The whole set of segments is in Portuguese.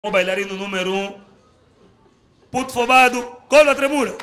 O bailarino número 1, puto fobado, cola tremula.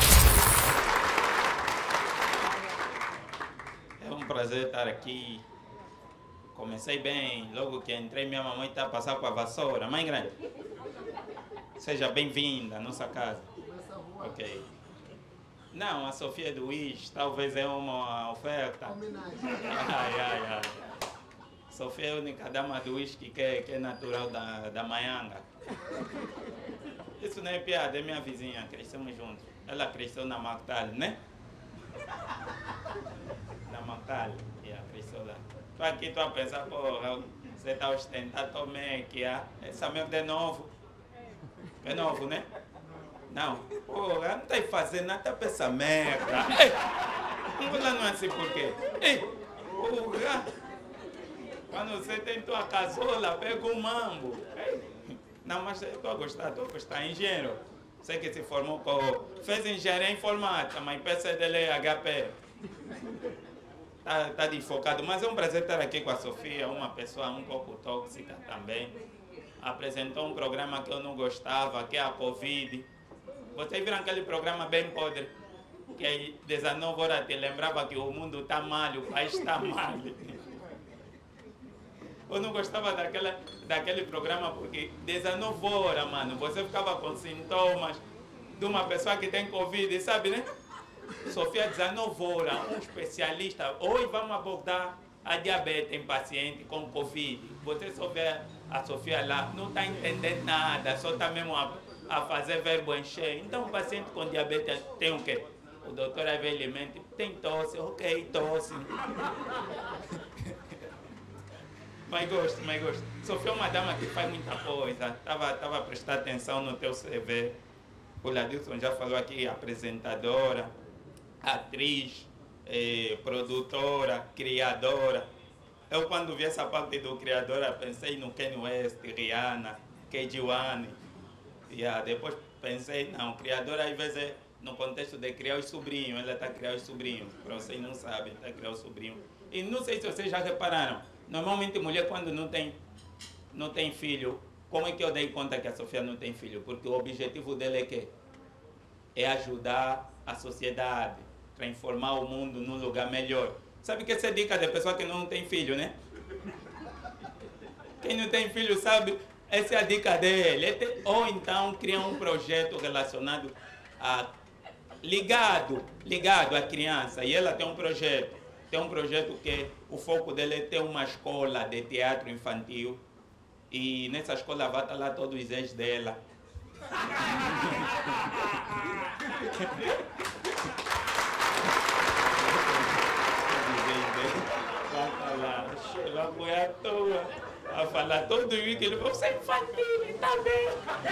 É um prazer estar aqui. Comecei bem, logo que entrei, minha mamãe está a passar com a vassoura. Mãe grande, seja bem-vinda à nossa casa. Ok. Não, a Sofia do Wish, talvez é uma oferta. Ai. Sofia é a única dama do Wish que é natural da Maianga. Isso não é piada, é minha vizinha, crescemos juntos. Ela cresceu na Mactal, né? Na Mactal, cresceu lá. Estou aqui, estou a pensar, porra, você está ostentando também que essa merda é novo. É novo, né? Não, porra, não está fazendo nada para essa merda. Ei, não é assim por quê? Ei, porra, quando você tem tua casola, pega um mambo. Ei. Não, mas eu estou a gostar, engenheiro. Sei que se formou fez engenharia informática, mas pensa dele é HP. Tá desfocado, mas é um prazer estar aqui com a Sofia, uma pessoa um pouco tóxica também. Apresentou um programa que eu não gostava, que é a Covid. Vocês viram aquele programa bem podre? Que às 19 horas te lembrava que o mundo está mal, o país está mal. Eu não gostava daquele programa porque 19 horas, mano, você ficava com sintomas de uma pessoa que tem Covid, sabe, né? Sofia, 19 horas, um especialista. Hoje vamos abordar a diabetes em paciente com Covid. Você só vê a Sofia lá, não está entendendo nada, só está mesmo a fazer verbo encher. Então, o paciente com diabetes tem o quê? O doutor aí vem ele mente, tem tosse, ok, tosse. Mas gosto. Sofia é uma dama que faz muita coisa. Tava a prestar atenção no teu CV. O Ladilson já falou aqui, apresentadora, atriz, produtora, criadora. Eu quando vi essa parte do criadora, pensei no Kanye West, Rihanna, KG1. Depois pensei, não, criadora às vezes é no contexto de criar os sobrinhos. Ela está a criar os sobrinhos. Para vocês não sabem, está a criar os sobrinhos. E não sei se vocês já repararam, normalmente mulher quando não tem filho, como é que eu dei conta que a Sofia não tem filho? Porque o objetivo dela é que é ajudar a sociedade, transformar o mundo num lugar melhor. Sabe que essa é a dica da pessoa que não tem filho, né? Quem não tem filho sabe, essa é a dica dele. Ou então criar um projeto relacionado ligado à criança. E ela tem um projeto. Tem um projeto que o foco dele é ter uma escola de teatro infantil. E nessa escola vai estar lá todos os ex dela. Vai estar lá, vai apoiar à toa, vai falar todo week, ele vai, você é infantil, tá bem?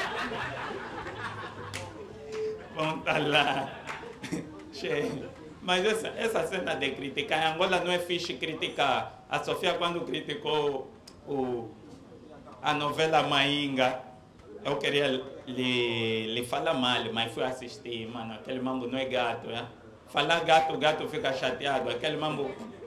Vão estar lá. Cheio. Mas essa cena de criticar, em Angola não é fixe criticar. A Sofia, quando criticou a novela Mainga, eu queria lhe falar mal, mas fui assistir, mano, aquele mambo não é gato, né? Falar gato fica chateado, aquele mambo,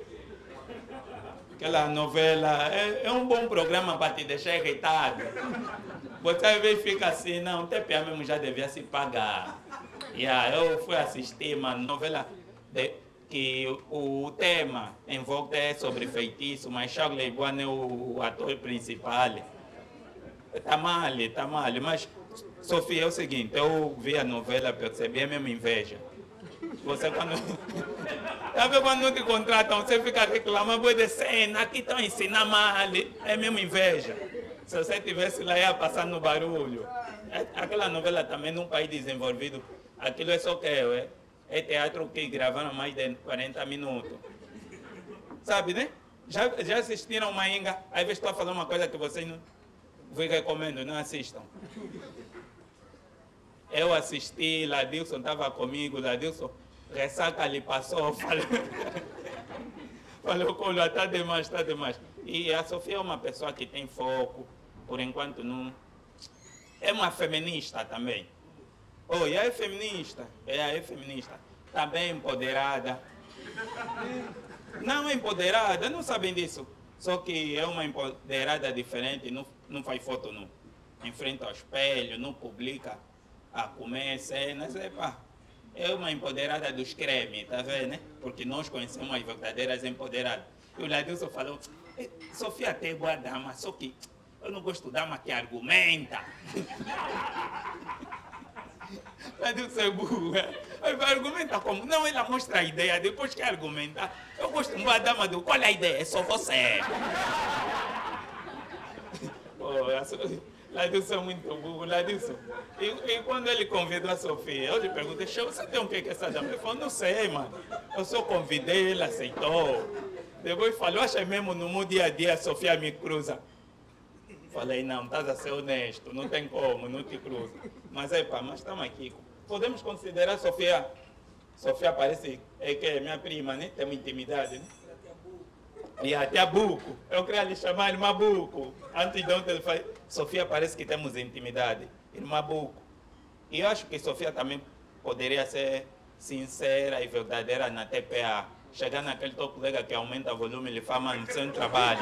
aquela novela, é um bom programa para te deixar irritado. Você às vezes fica assim, não, o TPA mesmo já devia se pagar. Eu fui assistir, mano, novela que o tema em volta é sobre feitiço, mas Charles Leguan é o ator principal. Tá mal, mas Sofia, é o seguinte, eu vi a novela, percebi, é mesmo inveja. Você quando... Sabe quando não te contratam, você fica reclamando, boa de cena, aqui estão ensinando mal, é mesmo inveja. Se você estivesse lá, ia passar no barulho. Aquela novela também num país desenvolvido, aquilo é só que é teatro que gravaram mais de 40 minutos. Sabe, né? Já assistiram Mainga? Às vezes estou a falar uma coisa que vocês não... Vou recomendo, não assistam. Eu assisti, Ladilson estava comigo, Ladilson, ressaca lhe passou, falou, Colo, está demais. E a Sofia é uma pessoa que tem foco, por enquanto não... É uma feminista também. É feminista, é feminista. Está bem empoderada. Não é empoderada, não sabem disso. Só que é uma empoderada diferente, não faz foto não. em frente ao espelho, não publica a comer cenas, é uma empoderada dos cremes, tá vendo, né? Porque nós conhecemos as verdadeiras empoderadas. E o Ladilson falou, Sofia até é boa dama, só que eu não gosto de dama que argumenta. Ladilson é burro. Argumenta como? Não, ela mostra a ideia, depois que argumenta. Eu gosto de uma dama do qual é a ideia? É só você. Ladilson é muito burro, Ladilson. E quando ele convidou a Sofia, eu lhe perguntei, você tem o que com essa dama? Ele falou, não sei, mano. Eu só convidei, ela aceitou. Depois falou, acha mesmo no meu dia a dia a Sofia me cruza. Falei, não, estás a ser honesto, não tem como, não te cruza. Mas mas estamos aqui. Podemos considerar a Sofia. Sofia parece que é minha prima, né? Temos intimidade, né? E até a Buco. Eu queria lhe chamar irmã Buco. Antes de ontem ele falou, Sofia parece que temos intimidade. Irmã Buco. E eu acho que Sofia também poderia ser sincera e verdadeira na TPA. Chegar naquele teu colega que aumenta o volume e lhe fala, mano, sem trabalho.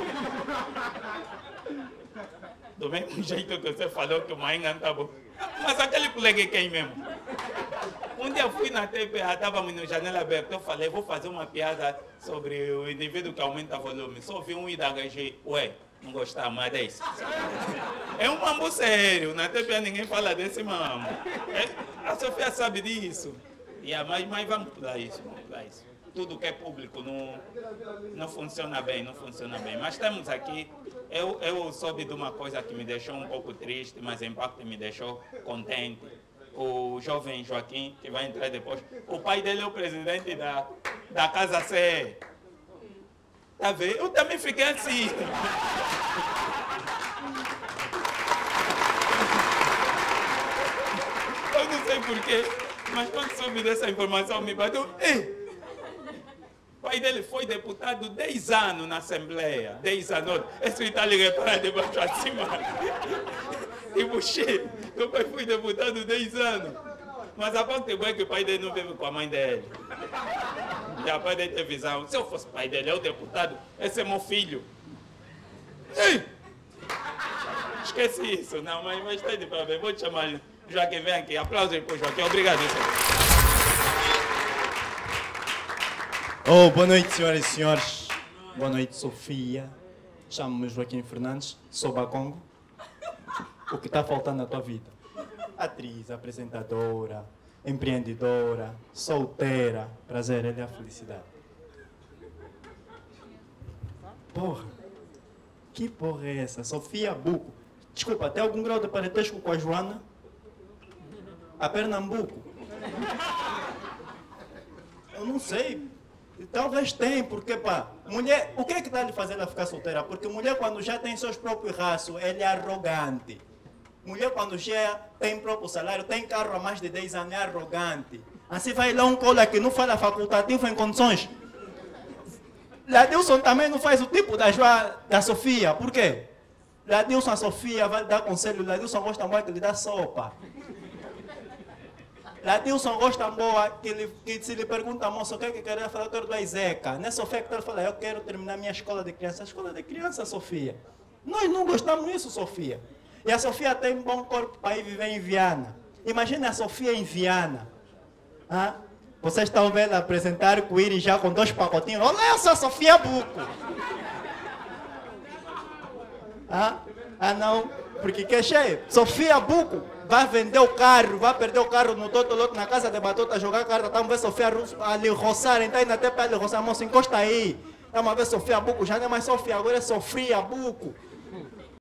Do mesmo jeito que você falou que o Mainga não está bom. Mas aquele colega é quem mesmo? Um dia eu fui na TPA, estávamos no janela aberta, eu falei, vou fazer uma piada sobre o indivíduo que aumenta o volume. Só vi um IDHG, ué, não gostava mais disso. É um mambo sério, na TPA ninguém fala desse mambo. A Sofia sabe disso. Mas vamos pular isso, Tudo que é público não funciona bem, Mas estamos aqui, eu soube de uma coisa que me deixou um pouco triste, mas em parte me deixou contente. O jovem Joaquim, que vai entrar depois, o pai dele é o presidente da Casa C. Tá vendo? Eu também fiquei assim. Eu não sei porquê, mas quando soube dessa informação me bateu. O pai dele foi deputado 10 anos na Assembleia. 10 anos. Esse Itália repara debaixo acima. E você, meu pai foi deputado 10 anos. Mas a parte boa é que o pai dele não vive com a mãe dele. E a pai dele tem visão. Se eu fosse pai dele, eu deputado, esse é meu filho. Ei! Esqueci isso. Não, mas está de parabéns. Vou te chamar. Joaquim, vem aqui. Aplausos aí para o Joaquim. Obrigado. Boa noite, senhoras e senhores. Boa noite, Sofia. Chamo-me Joaquim Fernandes, sou Bacongo. O que está faltando na tua vida? Atriz, apresentadora, empreendedora, solteira. Prazer, ele é a felicidade. Porra, que porra é essa? Sofia Buco. Desculpa, tem algum grau de parentesco com a Joana? A Pernambuco? Eu não sei. Talvez tem, porque, mulher, o que é que está lhe fazendo ela ficar solteira? Porque mulher, quando já tem seus próprios raços, ela é arrogante. Mulher, quando já tem próprio salário, tem carro há mais de 10 anos, é arrogante. Assim vai lá um cola que não fala facultativo em condições. Ladilson também não faz o tipo da Sofia. Por quê? Ladilson, a Sofia vai dar conselho. Ladilson gosta muito que lhe dá sopa. Ladilson gosta boa que se lhe pergunta, moço, o que é que quer falar? Eu quero do Isaac. Não é Sofia que ele fala, eu quero terminar minha escola de criança. A escola de criança, Sofia. Nós não gostamos disso, Sofia. E a Sofia tem um bom corpo para ir viver em Viana. Imagina a Sofia em Viana. Vocês estão vendo apresentar com o Iri já com 2 pacotinhos. Olha essa Sofia Buco. Não. Porque que cheio. Sofia Buco vai vender o carro, vai perder o carro no Totoloto, na casa de Batota, jogar carta. Estamos vendo Sofia ali roçar, então ainda até para ele roçar. Moço, encosta aí. Estamos a ver Sofia Buco, já não é mais Sofia, agora é Sofia Buco.